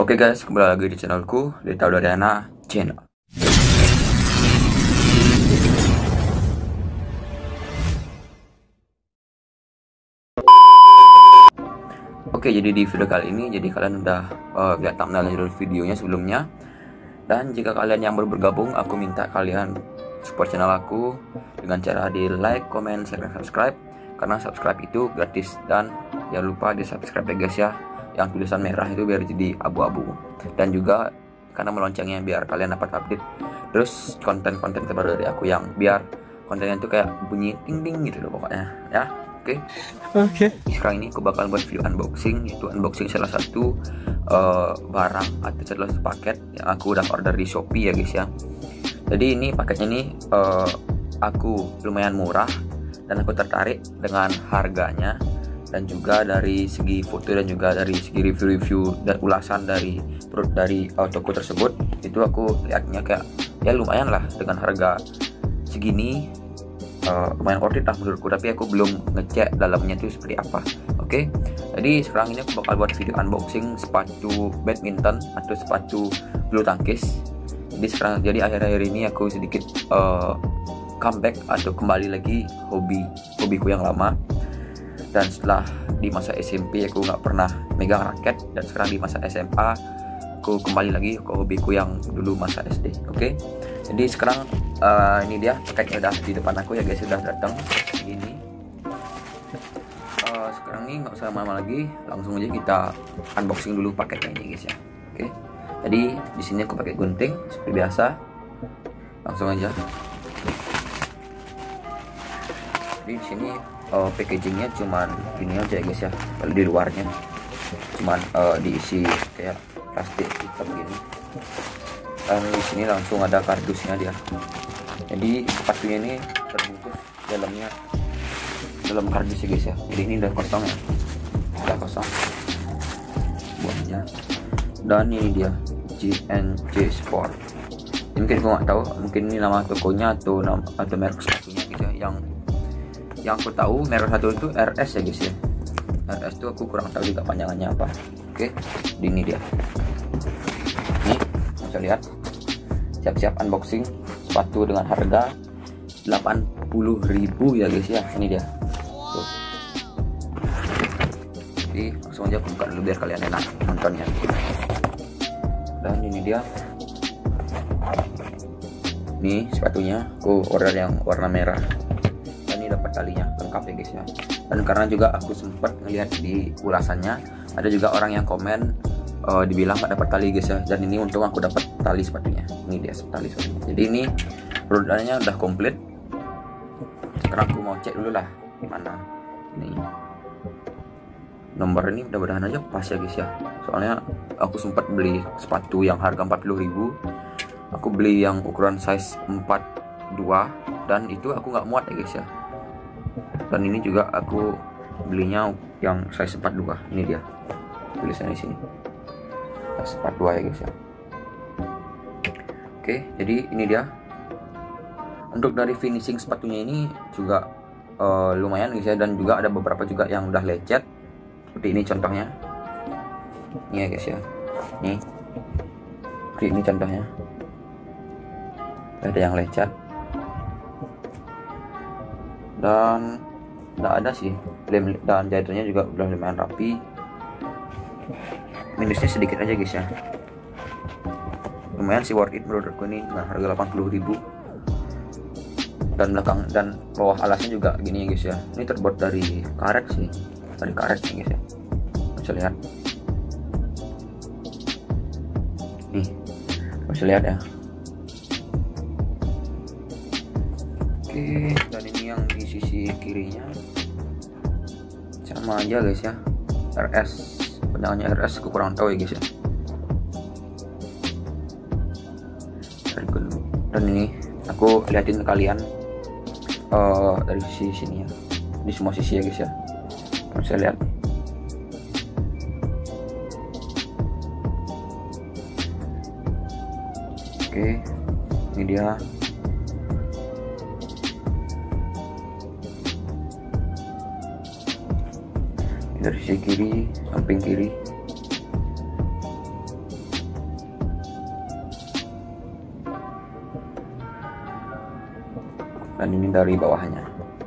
Oke guys, kembali lagi di channelku, Dita Udariana Channel. Oke, jadi di video kali ini, jadi kalian udah lihat thumbnail dari videonya sebelumnya. Dan jika kalian yang baru bergabung, aku minta kalian support channel aku dengan cara di like, comment, share, dan subscribe. Karena subscribe itu gratis, dan jangan lupa di subscribe ya guys ya. Yang tulisan merah itu biar jadi abu-abu, dan juga karena meloncengnya biar kalian dapat update terus konten-konten terbaru dari aku, yang biar kontennya itu kayak bunyi ting ting gitu loh pokoknya ya. Oke. Sekarang ini aku bakal buat video unboxing, yaitu unboxing salah satu barang atau salah satu paket yang aku udah order di Shopee ya guys ya. Jadi ini paketnya ini aku lumayan murah dan aku tertarik dengan harganya, dan juga dari segi foto dan juga dari segi review-review dan ulasan dari produk dari toko tersebut, itu aku lihatnya kayak ya lumayan lah dengan harga segini, lumayan worth it lah menurutku, tapi aku belum ngecek dalamnya itu seperti apa. Oke, jadi sekarang ini aku bakal buat video unboxing sepatu badminton atau sepatu bulu tangkis. Jadi akhir-akhir ini aku sedikit comeback atau kembali lagi hobiku yang lama. Dan setelah di masa SMP aku nggak pernah megang raket, dan sekarang di masa SMA aku kembali lagi ke hobiku yang dulu masa SD. Oke, jadi sekarang ini dia paketnya udah di depan aku ya guys, sudah datang ini. Sekarang ini nggak usah lama-lama lagi, langsung aja kita unboxing dulu paketnya ini guys ya. Oke, jadi di sini aku pakai gunting seperti biasa, langsung aja. Jadi di sini packagingnya cuman gini aja ya guys ya. Kalau di luarnya cuman diisi kayak plastik hitam gini, dan di sini langsung ada kardusnya dia. Jadi sepatunya ini terbungkus dalam kardus ya guys ya. Jadi ini udah kosong ya, udah kosong buahnya. Dan ini dia G&J Sport. Mungkin gue nggak tahu, mungkin ini nama tokonya atau merek sepatunya guys ya. Yang aku tahu merek satu itu RS ya guys ya. RS itu aku kurang tahu juga panjangannya apa. Oke, ini dia. Ini bisa lihat, siap-siap unboxing sepatu dengan harga 80.000 ya guys ya. Ini dia. Tuh. Jadi langsung aja aku buka dulu biar kalian enak nontonnya. Dan ini dia. Ini sepatunya, aku order yang warna merah. Dapat talinya lengkap ya guys ya. Dan karena juga aku sempat ngelihat di ulasannya, ada juga orang yang komen dibilang nggak dapat tali guys ya. Dan ini untung aku dapat tali sepatunya. Ini dia tali sepatunya. Jadi ini produknya udah komplit. Sekarang aku mau cek dulu lah gimana ini nomor ini, mudah-mudahan aja pas ya guys ya. Soalnya aku sempat beli sepatu yang harga 40.000, aku beli yang ukuran size 42, dan itu aku nggak muat ya guys ya. Dan ini juga aku belinya yang size 42. Ini dia tulisannya di sini, size 42 ya guys ya. Oke, jadi ini dia. Untuk dari finishing sepatunya ini juga lumayan guys ya, dan juga ada beberapa juga yang udah lecet. Seperti ini contohnya. Ini ya guys ya. Nih. Ini contohnya. Ada yang lecet. Dan nggak ada sih lem, dan jahitannya juga udah lumayan rapi. Minusnya sedikit aja guys ya. Lumayan sih worth it menurutku ini dengan harga 80.000. Dan belakang dan bawah alasnya juga gini ya guys ya. Ini terbuat dari karet sih, dari karet nih guys ya. Bisa lihat nih, bisa lihat ya. Oke, dan ini yang di sisi kirinya sama aja guys ya, RS, panjangannya RS, aku kurang tahu ya guys ya. Dan ini aku liatin ke kalian dari sisi sini ya, di semua sisi ya guys ya. Bisa lihat. Oke, ini dia. Dari sisi kiri, samping kiri. dan ini dari bawahnya.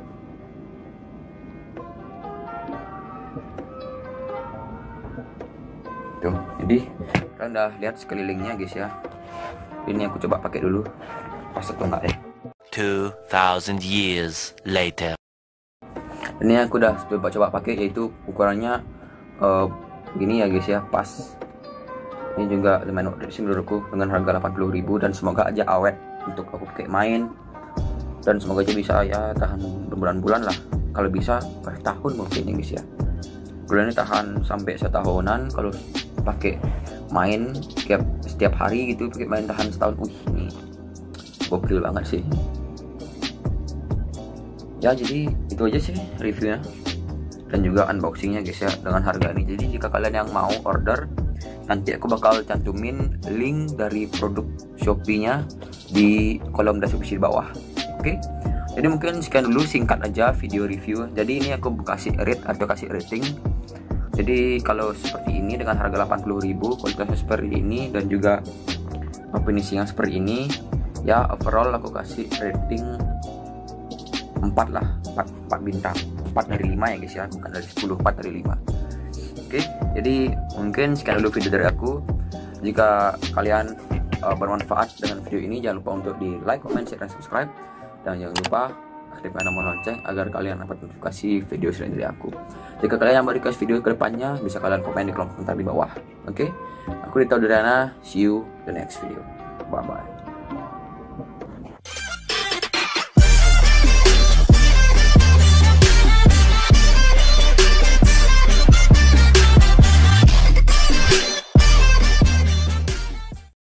Tuh, jadi kalian udah lihat sekelilingnya guys ya. Ini aku coba pakai dulu, pas atau enggak ya. 2000 years later. Ini aku udah coba pakai, yaitu ukurannya gini ya guys ya, pas. Ini juga lumayan oke sih menurutku, dengan harga 80.000, dan semoga aja awet untuk aku pakai main, dan semoga aja bisa ya tahan berbulan-bulan lah, kalau bisa tahun mungkin guys ya. Bulan ini tahan sampai setahunan kalau pakai main setiap hari gitu, pakai main tahan setahun. Ini gokil banget sih ya. Jadi itu aja sih reviewnya dan juga unboxingnya guys ya, dengan harga ini. Jadi jika kalian yang mau order, nanti aku bakal cantumin link dari produk Shopee-nya di kolom deskripsi di bawah. Oke, jadi mungkin sekian dulu, singkat aja video review. Jadi ini aku kasih rate atau kasih rating. Jadi kalau seperti ini dengan harga 80.000, kualitasnya seperti ini, dan juga finishingnya seperti ini ya, overall aku kasih rating 4 lah, 4 bintang, 4 dari 5 ya guys ya, bukan dari 10, 4 dari 5. Oke, jadi mungkin sekian dulu video dari aku. Jika kalian bermanfaat dengan video ini, jangan lupa untuk di like, comment, share, dan subscribe, dan jangan lupa aktifkan tombol lonceng agar kalian dapat notifikasi video selanjutnya dari aku. Jika kalian yang mau request video kedepannya, bisa kalian komen di kolom komentar di bawah. Oke, aku Dita Udariana, see you the next video, bye bye.